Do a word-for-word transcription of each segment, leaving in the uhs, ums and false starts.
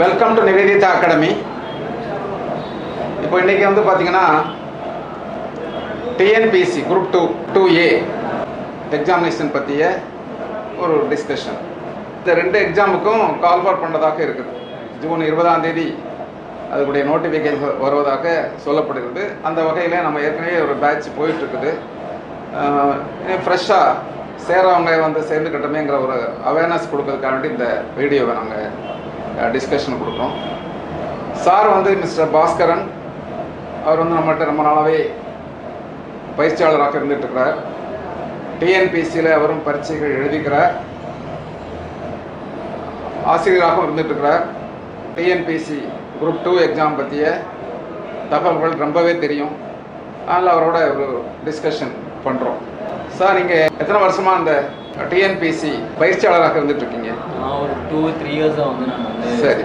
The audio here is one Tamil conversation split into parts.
Welcome to Nivedita academy. இப்போ இன்றைக்கி வந்து பார்த்திங்கன்னா TNPSC group two two A examination பற்றிய ஒரு டிஸ்கஷன். இந்த ரெண்டு எக்ஸாமுக்கும் கால்ஃபார் பண்ணுறதாக இருக்குது. ஜூன் இருபதாம் தேதி அதுக்குடைய நோட்டிஃபிகேஷன் வருவதாக சொல்லப்படுகிறது. அந்த வகையில் நம்ம ஏற்கனவே ஒரு பேட்ச் போயிட்டுருக்குது. ஃப்ரெஷ்ஷாக சேரவங்க வந்து சேர்ந்துக்கிட்டமேங்கிற ஒரு அவேர்னஸ் கொடுக்கறதுக்காக வேண்டி இந்த வீடியோவை நாங்கள் டிஸ்கஷன் கொடுக்குறோம். சார் வந்து மிஸ்டர் பாஸ்கரன், அவர் வந்து நம்மகிட்ட ரொம்ப நாளாகவே பயிற்சியாளராக இருந்துகிட்ருக்கிறார். டிஎன்பிஎஸ்சியில் அவரும் பரீட்சைகள் எழுதிக்கிறார், ஆசிரியராகவும் இருந்துகிட்ருக்கிறார். டிஎன்பிஎஸ்சி குரூப் டூ எக்ஸாம் பற்றிய தகவல்கள் ரொம்பவே தெரியும். அதனால் அவரோட ஒரு டிஸ்கஷன் பண்ணுறோம். சார், நீங்கள் எத்தனை வருஷமாக அந்த டிஎன்பிஎஸ்சி பயிற்சியாளராக இருந்துகிட்ருக்கீங்க? நான் ஒரு டூ த்ரீ இயர்ஸாக வந்து நான் வந்து சரி.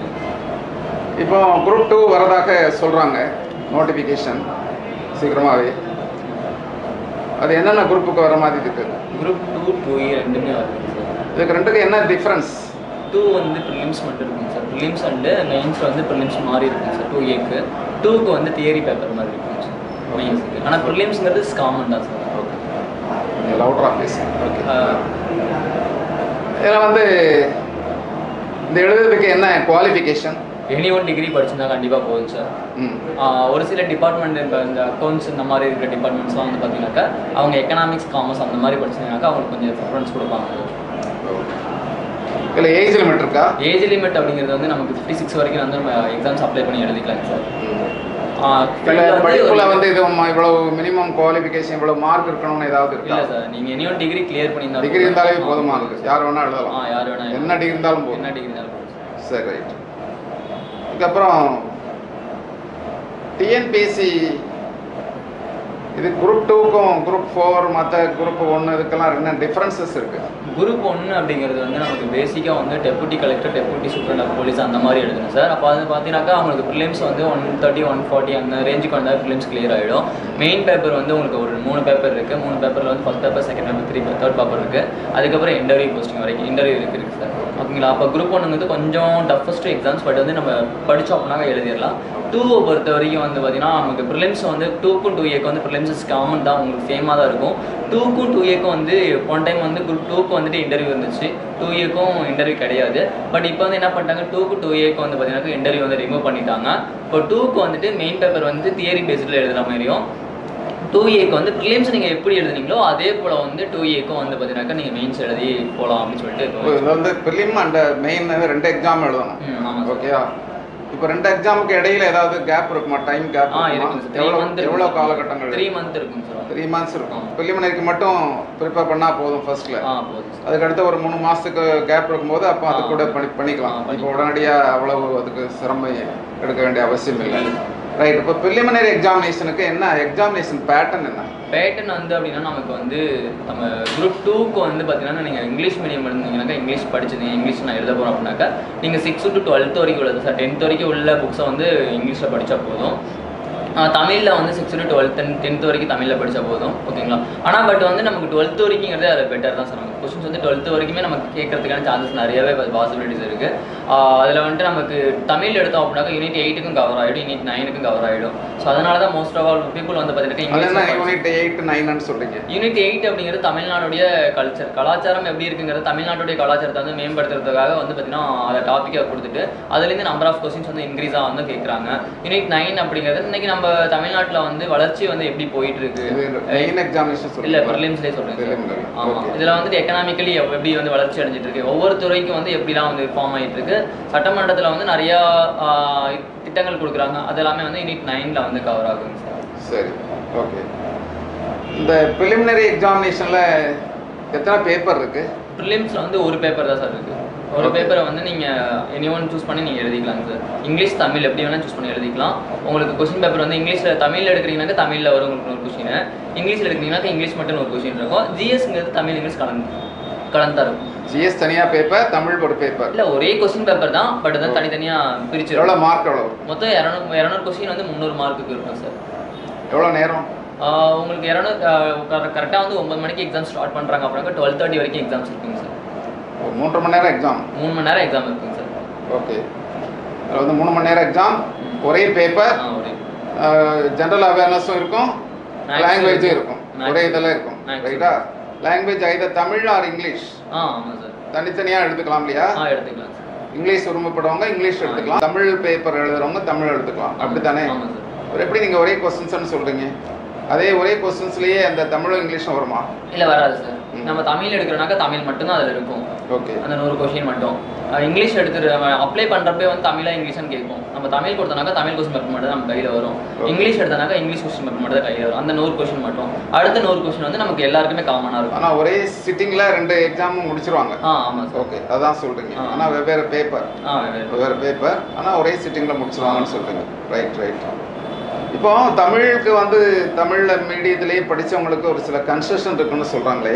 இப்போ குரூப் டூ வரதாக சொல்கிறாங்க, நோட்டிஃபிகேஷன் சீக்கிரமாகவே. அது என்னென்ன குரூப்புக்கு வர மாதிரி இருக்குது? குரூப் டூ டூ ஏ ரெண்டுமே வருது சார். இதுக்கு ரெண்டுக்கு என்ன டிஃப்ரென்ஸ்? டூ வந்து ப்ரிலிம்ஸ் மட்டும் இருக்குங்க சார். ப்ரிலிம்ஸ் அண்டு மெயின்ஸ் வந்து ப்ரிலிம்ஸ் மாதிரி இருக்குங்க சார். டூ ஏக்கு டூக்கு வந்து தியரி பேப்பர் மாதிரி இருக்குங்க சார் மெயின்ஸுக்கு. ஆனால் ப்ரிலிம்ஸுங்கிறது காமன் தான் சார். ஓகே, லவுட்ரா பேசு. ஓகே, இதில் வந்து இந்த எழுதுறதுக்கு என்ன குவாலிஃபிகேஷன்? எனி ஒன் டிகிரி படிச்சிருந்தா கண்டிப்பாக போதும் சார். ஒரு சில டிபார்ட்மெண்ட் இப்போ இந்த அக்கௌண்ட்ஸ் இந்த மாதிரி இருக்கிற டிபார்ட்மெண்ட்ஸ்லாம் வந்து பார்த்தீங்கன்னாக்கா அவங்க எக்கனாமிக்ஸ் காமர்ஸ் அந்த மாதிரி படிச்சிருந்தாக்கா அவங்களுக்கு கொஞ்சம் ப்ரிஃபரன்ஸ் கொடுப்பாங்க. இல்லை ஏஜ் லிமிட் இருக்கா? ஏஜ் லிமிட் அப்படிங்கிறது வந்து நமக்கு ஃபிஃப்டி சிக்ஸ் வரைக்கும் வந்து நம்ம எக்ஸாம்ஸ் அப்ளை பண்ணி எழுதிக்கலாங்க சார். படிப்புல வந்து இது இவ்வளவு மினிமம் குவாலிஃபிகேஷன் இவ்வளவு மார்க் இருக்கணும்னு ஏதாவது இருக்கா? இல்லை சார், நீங்கள் எனி ஒன் டிகிரி கிளியர் பண்ணியிருந்தா டிகிரி இருந்தாலே போதுமா இருக்கு? யார் வேணா எழுதலாம்? ஆ, யார் வேணா, என்ன டிகிரி இருந்தாலும் போதும். என்ன டிகிரி இருந்தாலும் போதும். சரி, ரைட். இதுக்கப்புறம் டிஎன்பிஎஸ்சி இது குரூப் டூக்கும் குரூப் ஃபோர் மற்ற குரூப் ஒன்று இதுக்கெல்லாம் என்ன டிஃப்ரென்சஸ் இருக்குது? குரூப் ஒன்று அப்படிங்கிறது வந்து நமக்கு பேசிக்காக வந்து deputy collector, deputy superintendent of police அந்த மாதிரி எழுதணும் சார். அப்போ அது பார்த்தீங்கன்னாக்கா அவங்களுக்கு ப்ரிலிம்ஸ் வந்து ஒன் தேர்ட்டி ஒன் ஃபார்ட்டி அந்த ரேஞ்சுக்கு வந்தால் ப்ரிலிம்ஸ் கிளியர் ஆகிடும். மெயின் பேப்பர் வந்து உங்களுக்கு ஒரு மூணு பேப்பர் இருக்குது. மூணு பேப்பரில் வந்து first paper, second paper, three third paper இருக்குது. அதுக்கப்புறம் இன்டர்வியூ போஸ்டிங் வரைக்கும் இன்டர்வியூ இருக்குது சார். ஓகேங்களா? அப்போ குரூப் ஒன்று வந்து கொஞ்சம் டஃபஸ்ட்டு எக்ஸாம்ஸ், பட் வந்து நம்ம படித்தோம் அப்படின்னா எழுதிடலாம். டூவை பொறுத்த வரைக்கும் வந்து பார்த்தீங்கன்னா நமக்கு ப்ரிலிம்ஸ் வந்து டூக்கும் டூ ஏக்கு வந்து ப்ரிலிம்ஸ் காமன் தான், உங்களுக்கு சேமாக தான் இருக்கும். டூக்கும் டூ ஏக்கும் வந்து ஒன் டைம் வந்து குரூப் டூக்கு வந்துட்டு இன்டர்வியூ இருந்துச்சு, டூ ஏக்கும் இன்டர்வியூ கிடையாது. பட் இப்போ வந்து என்ன பண்ணிட்டாங்க, டூக்கு டூ ஏக்கு வந்து பார்த்தீங்கன்னா இன்டர்வியூ வந்து ரிமூவ் பண்ணிட்டாங்க. இப்போ டூக்கு வந்துட்டு மெயின் பேப்பர் வந்து தியரி பேஸ்டில் எழுதுகிற மாதிரியும், டூ ஏக்கு வந்து ப்ரிலிம்ஸ் நீங்கள் எப்படி எழுதுனீங்களோ அதே போல் வந்து டூ ஏக்கும் வந்து பார்த்தீங்கன்னாக்கா நீங்கள் மெயின்ஸ் எழுதி போகலாம் அப்படின்னு சொல்லிட்டு. இது வந்து ப்ரிலிம் அண்ட் மெயின் ரெண்டு எக்ஸாம் எழுதணும். ஆமாம், ஓகேவா? இப்போ ரெண்டு எக்ஸாமுக்கு இடையில ஏதாவது கேப் இருக்குமா? Time gap? ஆ, இருக்கும் சார். எவ்வளோ எவ்வளோ காலகட்டங்கள்? த்ரீ மந்த் இருக்கும் சார். த்ரீ மந்த்ஸ் இருக்கும். ப்ரிலிமினரிக்கு மட்டும் ப்ரிப்பேர் பண்ணால் போதும் ஃபர்ஸ்ட்ல. ஆ, போதும். அதுக்கடுத்து ஒரு மூணு மாதத்துக்கு கேப் இருக்கும்போது அப்போ அது கூட பண்ணி பண்ணிக்கலாம். இப்போ உடனடியாக அவ்வளவு அதுக்கு சிரமம் எடுக்க வேண்டிய அவசியம் இல்லை. ரைட். இப்போ ப்ரிலிமினரி எக்ஸாமினேஷனுக்கு என்ன எக்ஸாமினேஷன் பேட்டர்ன் என்ன? பேட்டர்ன் வந்து அப்படின்னா நமக்கு வந்து நம்ம குரூப் டூக்கு வந்து பார்த்தீங்கன்னா நீங்கள் இங்கிலீஷ் மீடியம் இருந்தீங்கன்னாக்கா இங்கிலீஷ் படிச்சிருந்தீங்க, இங்கிலீஷ் நான் எழுத போகிறோம் அப்படின்னாக்கா நீங்கள் சிக்ஸ்த்து டு டுவெல்த் வரைக்கும் உள்ளது சார். டென்த் வரைக்கும் உள்ள புக்ஸை வந்து இங்கிலீஷில் படித்தா போதும். தமிழில் வந்து sixth to twelfth ten tenth வரைக்கும் தமிழில் படித்தா போதும். ஓகேங்களா? ஆனால் பட் வந்து நமக்கு டுவெல்த் வரைக்குங்கிறது அது பெட்டர் தான் சார். நமக்கு கொஸ்டின்ஸ் வந்து டுவெல்த் வரைக்குமே நமக்கு கேட்கறதுக்கான சான்சஸ் நிறையவே பாசிபிலிட்டிஸ் இருக்குது. அதில் வந்துட்டு நமக்கு தமிழ் எடுத்தோம் அப்படின்னாக்கா யூனிட் எயிட்டுக்கும் கவர் ஆகிடும், யூனிட் நைனுக்கும் கவர் ஆகிடும். ஸோ அதனால தான் மோஸ்ட் ஆஃப் ஆல் பீப்புள் வந்து பார்த்தீங்கன்னா யூனிட் எயிட் நைன் சொல்கிறீங்க. யூனிட் எயிட் அப்படிங்கிறது தமிழ்நாடுடைய கல்ச்சர், கலாச்சாரம் எப்படி இருக்குங்கிறது, தமிழ்நாட்டுடைய கலாச்சாரத்தை வந்து மேம்படுத்துறதுக்காக வந்து பார்த்தீங்கன்னா அதை டாப்பிக்காக கொடுத்துட்டு அதுலேருந்து நம்பர் ஆஃப் கொஸ்டின்ஸ் வந்து இன்க்ரீஸாக வந்து கேட்குறாங்க. யூனிட் நைன் அப்படிங்கிறது இன்னைக்கு நம்ம தமிழ்நாட்டில் வந்து வளர்ச்சி வந்து எப்படி போயிட்டு இருக்கு, இல்லை ப்ரிலிம்ஸ்லேயே சொல்கிறேன். ஆமாம், இதில் வந்துட்டு எக்கனாமிக்கலி எப்படி வந்து வளர்ச்சி அடைஞ்சிட்டு இருக்கு, ஒவ்வொரு துறைக்கும் வந்து எப்படிலாம் வந்து ஃபார்ம் ஆகிட்டு இருக்கு, சட்டமன்றத்தில் வந்து நிறையா திட்டங்கள் கொடுக்குறாங்க, அது எல்லாமே வந்து யூனிட் நைனில் வந்து கவர் ஆகுங்க சார். சரி, ஓகே. இந்த ப்ரிலிமினரி எக்ஸாமினேஷனில் எத்தனை பேப்பர் இருக்குது? ப்ரிலிம்ஸில் வந்து ஒரு பேப்பர் தான் சார் இருக்குது. ஒரு பேப்பரை வந்து நீங்கள் எனி ஒன் சூஸ் பண்ணி நீங்கள் எழுதிக்கலாங்க சார். இங்கிலீஷ் தமிழ் எப்படி வேணால் சூஸ் பண்ணி எழுதிக்கலாம். உங்களுக்கு கொஸ்டின் பேப்பர் வந்து இங்கிலீஷில் தமிழில் எடுக்கிறீங்கன்னாக்கா தமிழில் வரும் உங்களுக்கு ஒரு கொஸ்டின், இங்கிலீஷில் எடுக்கிறீங்கன்னாக்கா இங்கிலீஷ் மட்டும் ஒரு கொஸ்டின் இருக்கும். ஜிஎஸ்ங்கிறது தமிழ் இங்கிலீஷ் கலந்து கலந்து இருக்கும். ஜிஎஸ் தனியாக பேப்பர், தமிழ் ஒரு பேப்பர்? இல்லை, ஒரே கொஸ்டின் பேப்பர் தான், பட் வந்து தனித்தனியாக பிரிச்சு. எவ்வளோ மார்க்? எவ்வளோ? மொத்தம் இரநூறு இரநூறு கொஸ்டின் வந்து முந்நூறு மார்க்குக்கு இருக்கும் சார். எவ்வளோ நேரம்? உங்களுக்கு இரநூறு கரெக்டாக வந்து ஒன்பது மணிக்கு எக்ஸாம் ஸ்டார்ட் பண்ணுறாங்க அப்படின்னா டுவெல் தேர்ட்டி வரைக்கும் எக்ஸாம்ஸ் இருக்குங்க சார். மூன்று மணி நேரம் எக்ஸாம்? மூணு மணி நேரம் எக்ஸாம் இருக்குங்க சார். ஓகே. அதில் வந்து மூணு மணி நேரம் எக்ஸாம், ஒரே பேப்பர், ஆ ஒரே ஜென்ரல் அவேர்னஸும் இருக்கும், லாங்குவேஜும் இருக்கும், ஒரே இதெல்லாம் இருக்கும். ரைட்டா? Language either Tamil or English. ஆ ஆமாம் சார். தனித்தனியாக எடுத்துக்கலாம் இல்லையா? ஆ எடுத்துக்கலாம் சார். இங்கிலீஷ் விரும்பப்படுறவங்க இங்கிலீஷ் எடுத்துக்கலாம், தமிழ் பேப்பர் எழுதுறவங்க தமிழ் எடுத்துக்கலாம். அப்படி தானே? ஆமாம் சார். ஒரு எப்படி நீங்கள் ஒரே கொஸ்டின்ஸ்னு சொல்கிறீங்க? அதே ஒரே கொஸ்டின்ஸ்லேயே அந்த தமிழும் இங்கிலீஷும் வருமா? இல்லை வராது சார். நம்ம தமிழ் எடுக்கிறோம்னாக்கா தமிழ் மட்டும்தான் அதில் இருக்கும். ஓகே. அந்த நூறு கொஷின் மட்டும். இங்கிலீஷ் எடுத்துட்டு அப்ளை பண்ணுறப்பே வந்து தமிழா இங்கிலீஷ்னு கேட்கும். நம்ம தமிழ் கொடுத்தோம்னாக்கா தமிழ் கொஸ்டின் பேப்பர் மட்டும் நம்ம கையில் வரும். இங்கிலீஷ் எடுத்தோம்னாக்கா இங்கிலீஷ் கொஸ்டின் பேப்பர் மட்டும் தான் கையில் வரும். அந்த நூறு கொஸ்டின் மட்டும். அடுத்த நூறு கொஸ்டின் வந்து நமக்கு எல்லாருக்குமே காமனாக இருக்கும். ஆனால் ஒரே சிட்டிங்கில் ரெண்டு எக்ஸாமும் முடிச்சிருவாங்க. ஆ ஆமாம் சார். ஓகே, அதான் சொல்கிறீங்க. ஆனால் வெவ்வேறு பேப்பர். ஆ வெவ்வேறு பேப்பர், ஆனால் ஒரே சிட்டிங்கில் முடிச்சிருவாங்கன்னு சொல்கிறீங்க. Right right. இப்போ தமிழுக்கு வந்து தமிழில் மீடியத்திலேயே படித்தவங்களுக்கு ஒரு சில கன்செஷன் இருக்குன்னு சொல்கிறாங்களே,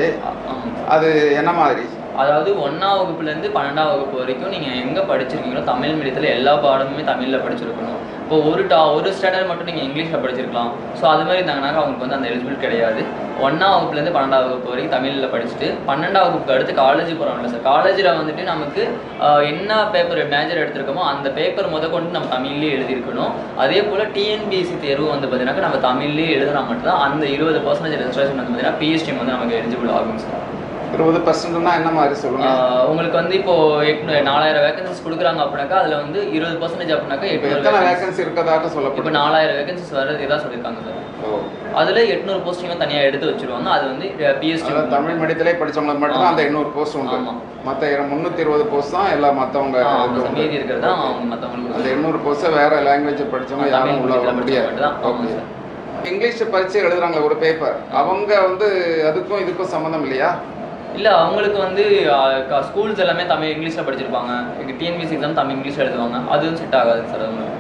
அது என்ன மாதிரி? அதாவது ஒன்றாம் வகுப்புலேருந்து பன்னெண்டாம் வகுப்பு வரைக்கும் நீங்கள் எங்கே படிச்சிருக்கீங்களோ தமிழ் மீடியத்தில் எல்லா பாடமுமே தமிழில் படிச்சிருக்கணும். இப்போ ஒரு டா ஒரு ஸ்டாண்டர்ட் மட்டும் நீங்கள் இங்கிலீஷில் படிச்சிருக்கலாம். ஸோ அது மாதிரி இருந்தாங்கனாக்கா அவங்களுக்கு வந்து அந்த எலிஜிபிள் கிடையாது. ஒன்றாம் வகுப்புலேருந்து பன்னெண்டாம் வகுப்பு வரைக்கும் தமிழில் படிச்சுட்டு பன்னெண்டாம் வகுப்புக்கு அடுத்து காலேஜ் போகிறோம்ல சார், காலேஜில் வந்துட்டு நமக்கு என்ன பேப்பர் மேஜர் எடுத்திருக்கோமோ அந்த பேப்பர் முத கொண்டு நம்ம தமிழ்லேயே எழுதியிருக்கணும். அதே போல் டிஎன்பிஎஸ்சி தேர்வு வந்து பார்த்தீங்கன்னா நம்ம தமிழ்லேயே எழுதினா மட்டும்தான் அந்த இருபது பர்சன்டேஜ் ரெஜிஸ்ட்ரேஷன் வந்து பார்த்தீங்கன்னா பிஎஸ்டி வந்து நமக்கு எலிஜிபிள் ஆகும் சார். இருபது பர்சன்ட்னா என்ன மாதிரி சொல்லுங்க? உங்களுக்கு வந்து இப்போ எட்டு நாலாயிரம் வேகன்சிஸ் கொடுக்குறாங்க அப்படின்னாக்கா அதில் வந்து இருபது பர்சன்டேஜ் அப்படின்னாக்கா எத்தனை வேகன்சி இருக்கதாக சொல்லப்படும்? இப்போ நாலாயிரம் வேகன்சிஸ் வர்றது இதான் சொல்லியிருக்காங்க சார். அதில் எட்நூறு போஸ்டிங்கும் தனியாக எடுத்து வச்சிருவாங்க. அது வந்து பிஎஸ்டி தமிழ் மீடியத்திலே படித்தவங்களுக்கு மட்டும் அந்த எண்ணூறு போஸ்ட் உண்டு. மற்ற முந்நூற்றி இருபது போஸ்ட் தான் எல்லாம் மற்றவங்க மீதி இருக்கிறது தான் அவங்க மற்றவங்களுக்கு. அந்த எண்ணூறு போஸ்ட்டை வேற லாங்குவேஜ் படித்தவங்க யாரும் உள்ள வர முடியாது. ஓகே. இங்கிலீஷ் பரீட்சை எழுதுறாங்க ஒரு பேப்பர், அவங்க வந்து அதுக்கும் இதுக்கும் சம்மந்தம் இல்லையா? இல்லை, அவங்களுக்கு வந்து ஸ்கூல்ஸ் எல்லாமே தமிழ் இங்கிலீஷில் படிச்சிருப்பாங்க. எங்கள் டிஎன்பிஎஸ்சி எக்ஸாம் தமிழ் இங்கிலீஷில் எழுதுவாங்க. அதுவும் செட் ஆகாது சார் அவங்களுக்கு.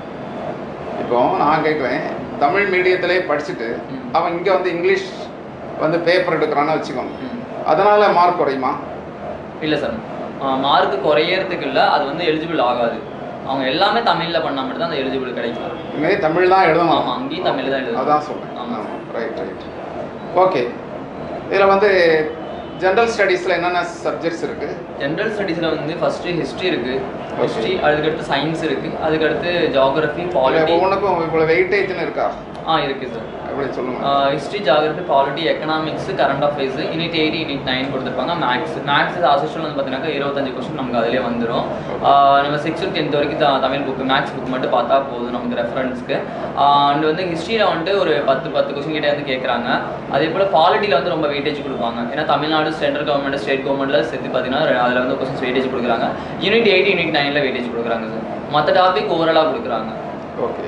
இப்போ நான் கேட்குறேன், தமிழ் மீடியத்திலே படிச்சுட்டு அவன் இங்கே வந்து இங்கிலீஷ் வந்து பேப்பர் எடுக்கிறான்னு வச்சுக்கோங்க, அதனால மார்க் குறையுமா? இல்லை சார், மார்க் குறையறதுக்கு இல்லை, அது வந்து எலிஜிபிள் ஆகாது. அவங்க எல்லாமே தமிழில் பண்ணால் மட்டும் தான் அந்த எலிஜிபிள் கிடைக்கும். இங்கே தமிழ் தான் எழுதணும். ஆமாம், அங்கேயும் தமிழ் தான் எழுதணும். அதான் சொல்கிறேன். ஆமாம், ரைட் ரைட். ஓகே. இதில் வந்து ஜென்ரல் ஸ்டடீஸில் என்னென்ன சப்ஜெக்ட்ஸ் இருக்குது? ஜென்ரல் ஸ்டடீஸில் வந்து ஃபஸ்ட்டு ஹிஸ்ட்ரி இருக்குது, ஹிஸ்ட்ரி, அதுக்கடுத்து சயின்ஸ் இருக்குது, அதுக்கடுத்து ஜியாகிரஃபி, பாலிட்டி. ஒவ்வொன்றுக்கும் இவ்வளோ வெயிட்டேஜ்னு இருக்கா? ஆ இருக்குது சார். எப்படி சொல்லுங்க? History, geography, polity, economics, current affairs, unit eight unit nine கொடுத்துருப்பாங்க. மேக்ஸ் மேக்ஸ் ஆசிஷன் வந்து பார்த்தீங்கன்னா இருபத்தஞ்சு கொஸ்டின் நமக்கு அதிலே வந்துடும். நம்ம சிக்ஸ்த் டென்த் வரைக்கும் the Tamil book maths book மட்டும் பார்த்தா போதும் நமக்கு ரெஃபரன்ஸ்க்கு. அண்ட் வந்து ஹிஸ்ட்ரியில் வந்துட்டு ஒரு பத்து பத்து கொஸ்டின் கிட்டே வந்து கேட்குறாங்க. அதே போல் பாலிட்டியில் வந்து ரொம்ப வெயிட்டேஜ் கொடுப்பாங்க. ஏன்னா தமிழ்நாடு சென்ட்ரல் கவர்மெண்ட் ஸ்டேட் கவர்மெண்ட்டில் சேர்த்து பார்த்தீங்கன்னா அதில் வந்து கொஸ்டின்ஸ் வெயிட்டேஜ் கொடுக்குறாங்க. யூனிட் எயிட் யூனிட் நைனில் வெயிட்டேஜ் கொடுக்குறாங்க சார். மற்ற டாபிக் ஓவராலாக கொடுக்குறாங்க. ஓகே.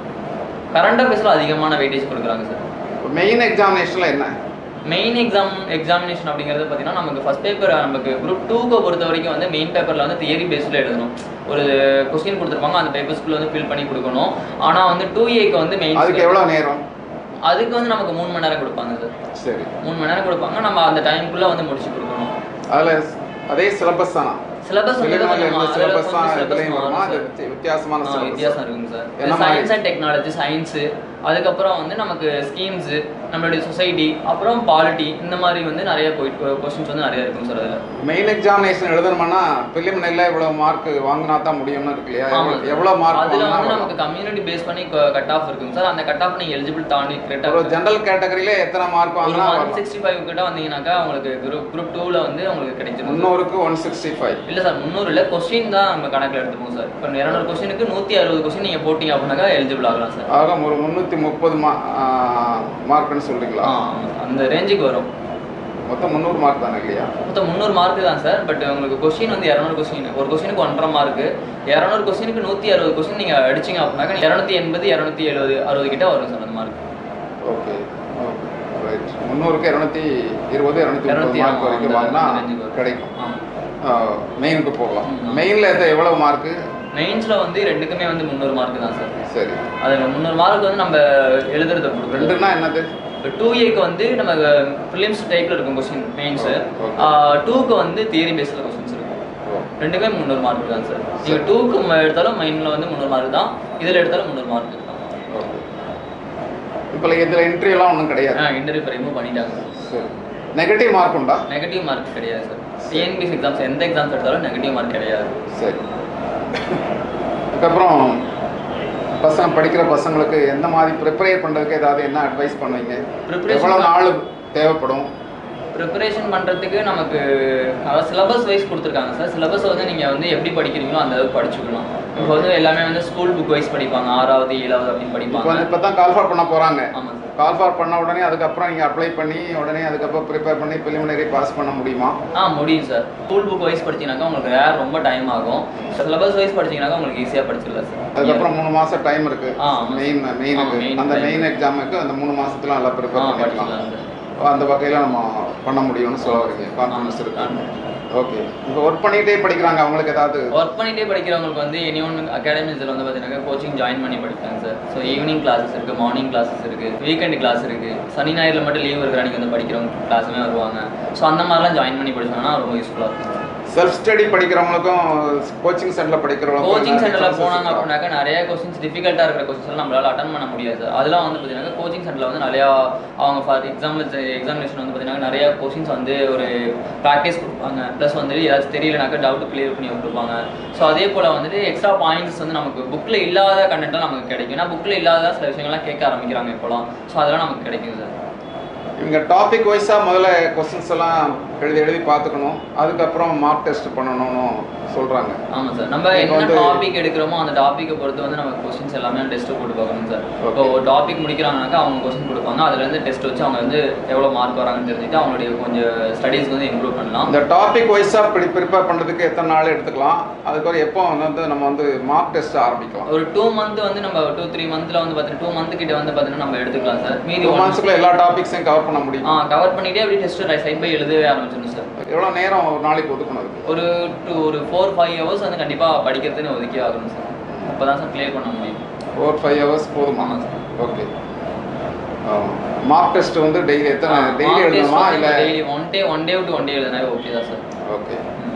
கரண்ட் அஃபேர்ஸில் அதிகமான வெயிட்டேஜ் கொடுக்குறாங்க சார். மெயின் எக்ஸாமினேஷனில் என்ன? மெயின் எக்ஸாம் எக்ஸாமினேஷன் அப்படிங்கிறது பார்த்தீங்கன்னா நமக்கு ஃபஸ்ட் பேப்பர் நமக்கு குரூப் டூக்கு பொறுத்த வரைக்கும் வந்து மெயின் பேப்பரில் வந்து தியரி பேஸில் எழுதணும். ஒரு கொஸ்டின் கொடுத்துருப்பாங்க, அந்த பேப்பர்ஸ்குள்ளே வந்து ஃபில் பண்ணி கொடுக்கணும். ஆனால் வந்து டூ ஏக்கு வந்து மெயின் அதுக்கு எவ்வளோ நேரம்? அதுக்கு வந்து நமக்கு மூணு மணி நேரம் கொடுப்பாங்க சார். சரி, மூணு மணி நேரம் கொடுப்பாங்க. நம்ம அந்த டைமுக்குள்ளே வந்து முடிச்சு கொடுக்கணும். அதில் அதே சிலபஸ் தானா? சிலபஸ் சிலபஸ் தான் இதுலயும் வருமா? அது வித்தியாசமான சிலபஸ் வித்தியாசம் இருக்குங்க sir. Science and technology, science, அதுக்கப்புறம் வந்து நமக்கு ஸ்கீம்ஸு, நம்மளுடைய சொசைட்டி, அப்புறம் பாலிட்டி, இந்த மாதிரி வந்து நிறைய போயிட்டு கொஸ்டின்ஸ் வந்து நிறைய இருக்கும் சார். அதில் மெயின் எக்ஸாமினேஷன் எழுதணும்னா பிலிமினரியில் இவ்வளோ மார்க் வாங்கினா தான் முடியும்னு இருக்கு இல்லையா? எவ்வளோ மார்க்? அதில் வந்து நமக்கு கம்யூனிட்டி பேஸ் பண்ணி கட் ஆஃப் இருக்குங்க சார். அந்த கட் ஆஃப் நீங்கள் எலிஜிபிள் தாண்டி கரெக்டாக ஒரு ஜென்ரல் கேட்டகரியில எத்தனை மார்க் வாங்கினா? ஒன் சிக்ஸ்டி ஃபைவ் கிட்ட வந்தீங்கன்னாக்கா உங்களுக்கு குரூப் குரூப் டூவில் வந்து உங்களுக்கு கிடைச்சிடும். முந்நூறுக்கு ஒன் சிக்ஸ்டி ஃபைவ் இல்லை சார், முந்நூறு இல்லை, கொஸ்டின் தான் நம்ம கணக்கில் எடுத்துப்போம் சார். இப்போ இரநூறு கொஸ்டினுக்கு நூற்றி அறுபது கொஸ்டின் நீங்கள் போட்டிங்க அப்படின்னாக்கா எலிஜிபிள் ஆகலாம் சார். ஆக ஒரு முந்நூற்றி முப்பது மா மார்க்னு சொல்கிறீங்களா? அந்த ரேஞ்சுக்கு வரும். மொத்தம் முந்நூறு மார்க் தானே இல்லையா? மொத்தம் முந்நூறு மார்க்கு தான் சார். பட் உங்களுக்கு கொஸ்டின் வந்து இரநூறு கொஸ்டின், ஒரு கொஸ்டினுக்கு ஒன்றரை மார்க்கு. இரநூறு கொஸ்டினுக்கு நூற்றி அறுபது கொஸ்டின் நீங்கள் அடிச்சிங்க அப்படின்னாக்கா இரநூத்தி எண்பது இரநூத்தி எழுபது அறுபது கிட்ட வரும் சார் அந்த மார்க். Okay okay right. முந்நூறுக்கு இரநூத்தி இருபது இரநூத்தி இரநூத்தி மார்க் வரைக்கும் வாங்கினா கிடைக்கும். மெயினுக்கு போகலாம். மெயினில் எந்த எவ்வளோ மார்க்கு? மெயின்ஸில் வந்து ரெண்டுக்குமே வந்து முந்நூறு மார்க்கு தான் சார். சரி, அதில் முந்நூறு மார்க் வந்து நம்ம எழுதுறத கொடுக்கும். ரெண்டுன்னா என்னது? இப்போ டூ ஏக்கு வந்து நம்ம ஃபிலிம்ஸ் டைப்பில் இருக்கும் கொஸ்டின் மெயின்ஸு. டூக்கு வந்து தியரி பேஸில் கொஸ்டின்ஸ் இருக்கும். ரெண்டுமே முந்நூறு மார்க் தான் சார். நீங்கள் டூக்கு எடுத்தாலும் மெயினில் வந்து முந்நூறு மார்க் தான், இதில் எடுத்தாலும் முந்நூறு மார்க் தான். இப்போ இதில் இன்டர்வியூலாம் ஒன்றும் கிடையாது? ஆ, இன்டர்வியூ இப்போ ரிமூவ் பண்ணிட்டாங்க. சரி, நெகட்டிவ் மார்க் உண்டா? நெகட்டிவ் மார்க் கிடையாது சார். டிஎன்பிஎஸ்சி எக்ஸாம்ஸ் எந்த எக்ஸாம்ஸ் எடுத்தாலும் நெகட்டிவ் மார்க் கிடையாது. சரி, அதுக்கப்புறம் பசங்க படிக்கிற பசங்களுக்கு எந்த மாதிரி ப்ரிப்பேர் பண்ணுறதுக்கு ஏதாவது என்ன அட்வைஸ் பண்ணுவீங்க? எவ்வளோ நாள் தேவைப்படும்? ப்ரிப்பரேஷன் பண்ணுறதுக்கு நமக்கு அதாவது சிலபஸ் வைஸ் கொடுத்துருக்காங்க சார். சிலபஸ் வந்து நீங்கள் வந்து எப்படி படிக்கிறீங்களோ அந்த அளவுக்கு படிச்சுக்கலாம். இப்போ வந்து எல்லாமே வந்து ஸ்கூல் புக் வைஸ் படிப்பாங்க, ஆறாவது ஏழாவது அப்படின்னு படிப்பாங்க. இப்போ வந்து இப்போ தான் கால்ஃபார் பண்ண போகிறாங்க. ஆமாம் சார். கால்ஃபார் பண்ண உடனே அதுக்கப்புறம் நீங்கள் அப்ளை பண்ணி உடனே அதுக்கப்புறம் ப்ரிப்பேர் பண்ணி ப்ரிலிமினரி பாஸ் பண்ண முடியுமா? ஆ முடியும் சார். ஸ்கூல் புக் வைஸ் படிச்சிங்கனாக்கா உங்களுக்கு வேறு ரொம்ப டைம் ஆகும். சிலபஸ் வைஸ் படிச்சிங்கனாக்கா உங்களுக்கு ஈஸியாக படிச்சிடலாம் சார். அதுக்கப்புறம் மூணு மாதம் டைம் இருக்குது. மெயின் மெயினுக்கு அந்த மெயின் எக்ஸாமுக்கு அந்த மூணு மாதத்துல நல்லா ப்ரிப்பேர் பண்ணிக்கலாம். அந்த வகையில் நம்ம பண்ண முடியும்னு சொல்ல வரீங்க. கான்ஃபிடன்ஸ் இருக்கு. ஓகே. இப்போ ஒர்க் பண்ணிகிட்டே படிக்கிறாங்க அவங்களுக்கு ஏதாவது? ஒர்க் பண்ணிகிட்டே படிக்கிறவங்களுக்கு வந்து எனி ஒன் அகாடமிஸில் வந்து பார்த்தீங்கன்னா கோச்சிங் ஜாயின் பண்ணி படிப்பாங்க சார். ஸோ ஈவினிங் கிளாஸஸ் இருக்குது, மார்னிங் கிளாஸஸ் இருக்குது, வீக்கெண்ட் கிளாஸ் இருக்குது, சனி ஞாயிறில் மட்டும் லீவ் இருக்கிற அன்றைக்கி வந்து படிக்கிறவங்க கிளாஸுமே வருவாங்க. ஸோ அந்த மாதிரிலாம் ஜாயின் பண்ணி படிச்சாங்கன்னா ரொம்ப யூஸ்ஃபுல்லாக இருக்கும். செல்ஃப் ஸ்டடி படிக்கிறவங்களுக்கும் கோச்சிங் சென்டரில் படிக்கிறவங்க கோச்சிங் சென்டரில் போனாங்க அப்படின்னாக்கா நிறைய கொஸ்டின்ஸ் டிஃபிகல்ட்டாக இருக்கிற கொஸ்டின்ஸ் நம்மளால் அட்டன் பண்ண முடியாது. அதெல்லாம் வந்து பார்த்தீங்கன்னா கோச்சிங் சென்டரில் வந்து நிறையா அவங்க ஃபார் எக்ஸாம்பிள் எக்ஸாமினேஷன் வந்து பார்த்தீங்கன்னா நிறைய கொஸ்டின்ஸ் வந்து ஒரு ப்ராக்டிஸ் கொடுப்பாங்க. ப்ளஸ் வந்து ஏதாச்சும் தெரியலனாக்கா டவுட் கிளியர் பண்ணி கொடுப்பாங்க. ஸோ அதே போல் வந்துட்டு எக்ஸ்ட்ரா பாயிண்ட்ஸ் வந்து நமக்கு புக்கில் இல்லாத கண்டென்ட்லாம் நமக்கு கிடைக்கும். ஏன்னா புக்கில் இல்லாத சில விஷயங்கள்லாம் கேட்க ஆரம்பிக்கிறாங்க இப்போலாம். ஸோ அதெல்லாம் நமக்கு கிடைக்கும் சார். இவங்க டாபிக் வைஸாக முதல்ல கொஸ்டின்ஸ் எல்லாம் எழுதி எழுதி பார்த்துக்கணும். அதுக்கப்புறம் மார்க் டெஸ்ட் பண்ணணும்னு சொல்கிறாங்க. ஆமாம் சார். நம்ம என்ன டாபிக் எடுக்கிறோமோ அந்த டாப்பிக்கை பொறுத்து வந்து நம்ம கொஸ்டின்ஸ் எல்லாமே டெஸ்ட்டு போட்டு பார்க்கணும் சார். இப்போ ஒரு டாபிக் முடிக்கிறாங்கனாக்கா அவங்க கொஸ்டின் கொடுப்பாங்க. அதுலேருந்து டெஸ்ட் வச்சு அவங்க வந்து எவ்வளோ மார்க் வராங்கன்னு தெரிஞ்சுட்டு அவங்களுடைய கொஞ்சம் ஸ்டடீஸ் வந்து இம்ப்ரூவ் பண்ணலாம். இந்த டாபிக் வைஸாக இப்படி ப்ரிப்பேர் பண்ணுறதுக்கு எத்தனை நாள் எடுத்துக்கலாம்? அதுக்கப்புறம் எப்போ வந்து நம்ம வந்து மார்க் டெஸ்ட் ஆரம்பிக்கலாம்? ஒரு டூ மந்த் வந்து நம்ம டூ த்ரீ மந்த்தில் வந்து பார்த்தீங்கன்னா டூ மந்த் கிட்ட வந்து பார்த்தீங்கன்னா நம்ம எடுத்துக்கலாம் சார். மீதி டூ மந்த்ஸ்க்குள்ள எல்லா டாபிக்ஸையும் கவர் பண்ண முடியும். ஆ கவர் பண்ணிட்டே அப்படியே டெஸ்ட் சைட் பை எழுதவே ஆரம்பிச்சிடணும் சார். எவ்வளோ நேரம் ஒரு நாளைக்கு ஒதுக்கணும்? ஒரு டூ ஒரு ஃபோர் ஃபைவ் ஹவர்ஸ் வந்து கண்டிப்பாக படிக்கிறதுன்னு ஒதுக்கி ஆகணும் சார். அப்போ தான் சார் கிளியர் பண்ண முடியும். ஃபோர் ஃபைவ் ஹவர்ஸ் போதுமா? சார். ஓகே. மார்க் டெஸ்ட் வந்து டெய்லி எத்தனை டெய்லி எழுதணுமா இல்லை daily one day one day to one day எழுதினாவே ஓகே தான் சார். ஓகே.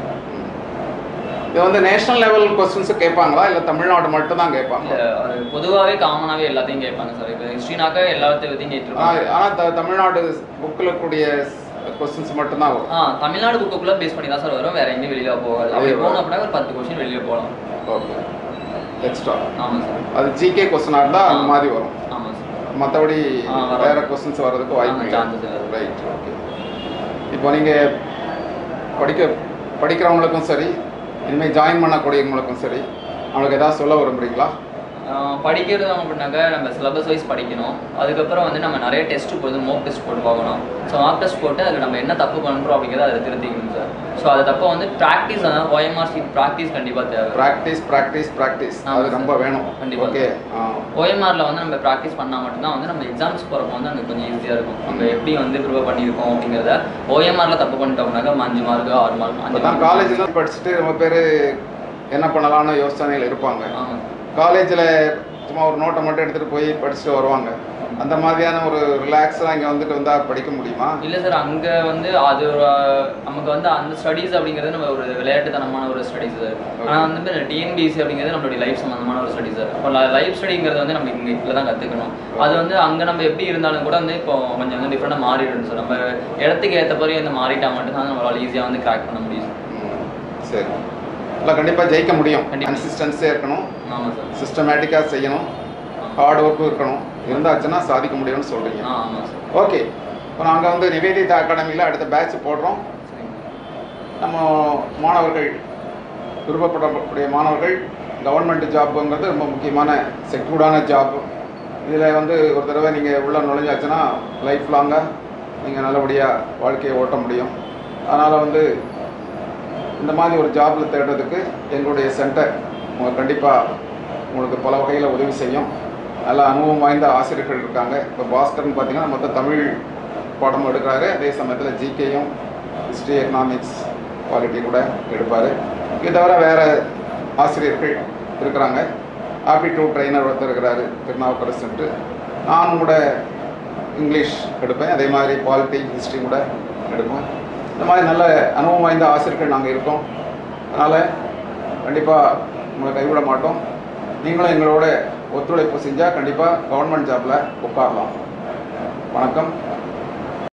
இது வந்து நேஷனல் லெவல் கொஸ்டின்ஸ் கேட்பாங்களா இல்லை தமிழ்நாடு மட்டும் தான் கேட்பாங்க? அது பொதுவாகவே காமனாகவே எல்லாத்தையும் கேட்பாங்க சார். இப்போ ஹிஸ்ட்ரினாக்கா எல்லாத்தையும் கேட்டுருப்பாங்க. ஆனால் தமிழ்நாடு புக்கில் கூடிய கொஸ்டின்ஸ் மட்டும் தான் வரும். ஆ தமிழ்நாடு புக்குக்குள்ளே பேஸ் பண்ணி தான் சார் வரும். வேற எங்கேயும் வெளியில் போகாது. அப்படி போகணும் அப்படின்னா ஒரு பத்து கொஸ்டின் வெளியே போகலாம். ஓகே. எக்ஸ்ட்ரா. ஆமாம் சார். அது ஜிகே கொஸ்டினாக இருந்தால் அந்த மாதிரி வரும். ஆமாம் சார். மற்றபடி வேற கொஸ்டின்ஸ் வர்றதுக்கு வாய்ப்பு இல்லை. ரைட். ஓகே. இப்போ நீங்கள் படிக்க படிக்கிறவங்களுக்கும் சரி இனிமேல் ஜாயின் பண்ணக்கூடியவங்களுக்கும் சரி அவங்களுக்கு ஏதாவது சொல்ல விரும்புறீங்களா? படிக்கிறது அப்படின்னாக்கா நம்ம சிலபஸ் வைஸ் படிக்கணும். அதுக்கப்புறம் வந்து நம்ம நிறைய டெஸ்ட்டு போது மோக் டெஸ்ட் போட்டு பார்க்கணும். ஸோ மார்க் டெஸ்ட் போட்டு அதில் நம்ம என்ன தப்பு பண்ணுறோம் அப்படிங்கிறத அதை திருத்திக்கணும் சார். ஸோ அதை தப்பை வந்து ப்ராக்டிஸ் தான் ஓஎம்ஆர் ஷீட் ப்ராக்டிஸ் கண்டிப்பாக தேவை. ப்ராக்டிஸ் ப்ராக்டிஸ் ப்ராக்டிஸ் அது ரொம்ப வேணும் கண்டிப்பாக. ஓகே. ஓஎம்ஆரில் வந்து நம்ம ப்ராக்டிஸ் பண்ணால் மட்டும்தான் வந்து நம்ம எக்ஸாம்ஸ் போகிறப்போ வந்து அங்கே கொஞ்சம் ஈஸியாக இருக்கும். நம்ம எப்படி வந்து ப்ரிப்பேர் பண்ணியிருக்கோம் அப்படிங்கிறத ஓஎம்ஆரில் தப்பு பண்ணிட்டோம்னாக்கா அஞ்சு மார்க்கு ஆறு மார்க் அஞ்சு மார்க் காலேஜில் படிச்சுட்டு ரொம்ப பேர் என்ன பண்ணலாம்னு யோசனையில் இருப்பாங்க. ஆமாம். காலேஜில் சும்மா ஒரு நோட்டை மட்டும் எடுத்துகிட்டு போய் படிச்சுட்டு வருவாங்க. அந்த மாதிரியான ஒரு ரிலாக்ஸாக இங்கே வந்துட்டு வந்தால் படிக்க முடியுமா? இல்லை சார். அங்கே வந்து அது ஒரு நமக்கு வந்து அந்த ஸ்டடீஸ் அப்படிங்கிறது நம்ம ஒரு விளையாட்டுத்தனமான ஒரு ஸ்டடீஸ் சார். ஆனால் வந்து டிஎன்பிஎஸ்சி அப்படிங்கிறது நம்மளுடைய லைஃப் சம்மந்தமான ஒரு ஸ்டடீஸ் சார். இப்போ லைஃப் ஸ்டடிங்கிறது வந்து நம்ம இங்கே இதில் தான் கற்றுக்கணும். அது வந்து அங்கே நம்ம எப்படி இருந்தாலும் கூட வந்து இப்போ கொஞ்சம் வந்து டிஃப்ரெண்டாக மாறிடும் சார். நம்ம இடத்துக்கு ஏற்ற மாதிரி வந்து மாறிட்டால் மட்டும்தான் நம்மளால் ஈஸியாக வந்து கிராக் பண்ண முடியும். சரி. இல்லை கண்டிப்பாக ஜெயிக்க முடியும். கன்சிஸ்டன்ஸியாக இருக்கணும். ஆமாம் சார். சிஸ்டமேட்டிக்காக செய்யணும். ஹார்ட் ஒர்க்கும் இருக்கணும். இருந்தாச்சுன்னா சாதிக்க முடியும்னு சொல்கிறீங்க. ஆமாம் சார். ஓகே. இப்போ நாங்கள் வந்து நிவேதிதா அகாடமியில் அடுத்த பேட்ச் போடுறோம். நம்ம மாணவர்கள் விருப்பப்படக்கூடிய மாணவர்கள் கவர்மெண்ட் ஜாப்புங்கிறது ரொம்ப முக்கியமான செக்யூர்டான ஜாப். இதில் வந்து ஒரு தடவை நீங்கள் உள்ளே நுழைஞ்சாச்சுன்னா லைஃப் லாங்காக நீங்கள் நல்லபடியாக வாழ்க்கையை ஓட்ட முடியும். அதனால் வந்து இந்த மாதிரி ஒரு ஜாபில் தேடுறதுக்கு எங்களுடைய சென்டர் உங்களுக்கு கண்டிப்பாக உங்களுக்கு பல வகையில் உதவி செய்யும். நல்ல அனுபவம் வாய்ந்த ஆசிரியர்கள் இருக்காங்க. இப்போ பாஸ்கர்னு பார்த்தீங்கன்னா மொத்தம் தமிழ் பாடமும் எடுக்கிறாரு. அதே சமயத்தில் ஜிகேயும் ஹிஸ்ட்ரி எக்கனாமிக்ஸ் குவாலிட்டி கூட எடுப்பார். இது தவிர வேறு ஆசிரியர்கள் இருக்கிறாங்க. ஆப்டிடியூட் ட்ரைனர் ஒருத்தர் இருக்கிறாரு திருநாவுக்கரசுன்ட்டு. நான் கூட இங்கிலீஷ் எடுப்பேன். அதே மாதிரி குவாலிட்டி ஹிஸ்ட்ரி கூட எடுப்பேன். இந்த மாதிரி நல்ல அனுபவம் வாய்ந்த ஆசிரியர்கள் நாங்கள் இருக்கோம். அதனால் கண்டிப்பாக உங்களை கைவிட மாட்டோம். நீங்களும் எங்களோட ஒத்துழைப்பு செஞ்சால் கண்டிப்பாக கவர்மெண்ட் ஜாபில் உட்காரலாம். வணக்கம்.